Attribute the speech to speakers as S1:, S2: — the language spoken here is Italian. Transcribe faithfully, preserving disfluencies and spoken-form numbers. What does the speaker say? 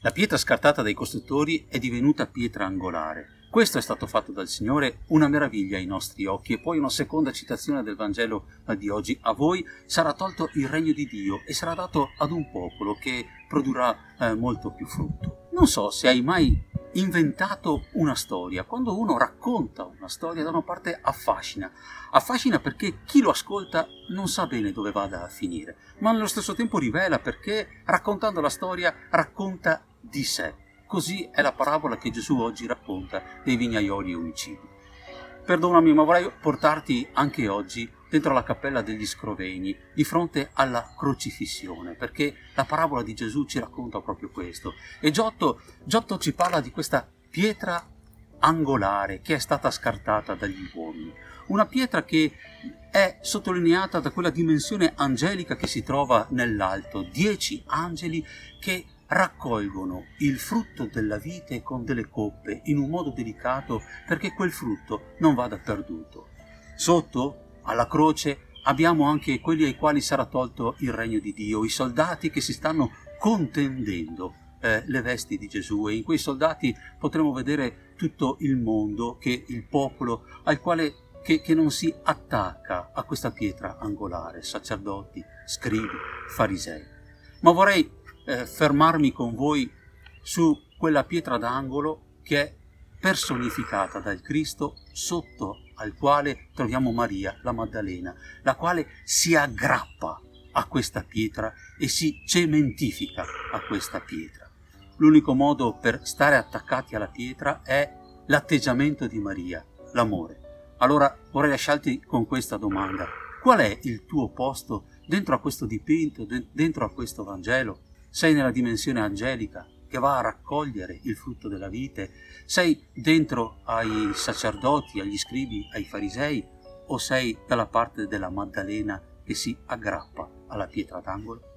S1: La pietra scartata dai costruttori è divenuta pietra angolare. Questo è stato fatto dal Signore, una meraviglia ai nostri occhi. E poi una seconda citazione del Vangelo di oggi: a voi sarà tolto il regno di Dio e sarà dato ad un popolo che produrrà eh, molto più frutto. Non so se hai mai inventato una storia. Quando uno racconta una storia, da una parte affascina. Affascina perché chi lo ascolta non sa bene dove vada a finire, ma nello stesso tempo rivela, perché raccontando la storia racconta di sé. Così è la parabola che Gesù oggi racconta dei vignaioli omicidi. Perdonami, ma vorrei portarti anche oggi dentro la cappella degli Scrovegni, di fronte alla crocifissione, perché la parabola di Gesù ci racconta proprio questo. E Giotto, Giotto ci parla di questa pietra angolare che è stata scartata dagli uomini. Una pietra che è sottolineata da quella dimensione angelica che si trova nell'alto. Dieci angeli che raccolgono il frutto della vite con delle coppe in un modo delicato perché quel frutto non vada perduto. Sotto, alla croce, abbiamo anche quelli ai quali sarà tolto il regno di Dio, i soldati che si stanno contendendo eh, le vesti di Gesù, e in quei soldati potremo vedere tutto il mondo, che il popolo al quale che, che non si attacca a questa pietra angolare, sacerdoti, scribi, farisei. Ma vorrei eh, fermarmi con voi su quella pietra d'angolo che è personificata dal Cristo, sotto al quale troviamo Maria, la Maddalena, la quale si aggrappa a questa pietra e si cementifica a questa pietra. L'unico modo per stare attaccati alla pietra è l'atteggiamento di Maria, l'amore. Allora vorrei lasciarti con questa domanda: qual è il tuo posto dentro a questo dipinto, dentro a questo Vangelo? Sei nella dimensione angelica che va a raccogliere il frutto della vite? Sei dentro ai sacerdoti, agli scribi, ai farisei, o sei dalla parte della Maddalena che si aggrappa alla pietra d'angolo?